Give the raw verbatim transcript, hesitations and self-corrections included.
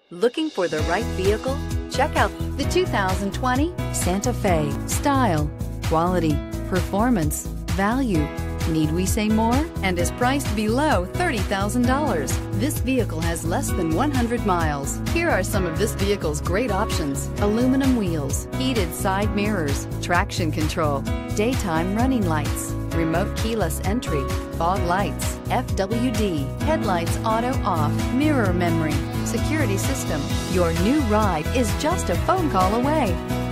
Looking for the right vehicle? Check out the two thousand twenty Santa Fe. Style, quality, performance, value. Need we say more? And is priced below thirty thousand dollars. This vehicle has less than one hundred miles. Here are some of this vehicle's great options: aluminum wheels, heated side mirrors, traction control, daytime running lights, remote keyless entry, fog lights, F W D, headlights auto off, mirror memory, security system. Your new ride is just a phone call away.